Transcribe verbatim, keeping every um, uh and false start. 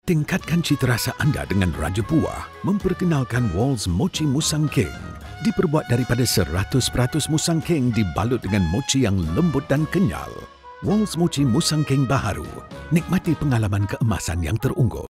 Tingkatkan cita rasa anda dengan Raja Buah. Memperkenalkan Walls Mochi Musang King. Diperbuat daripada seratus peratus musang king dibalut dengan mochi yang lembut dan kenyal. Walls Mochi Musang King baharu. Nikmati pengalaman keemasan yang terunggup.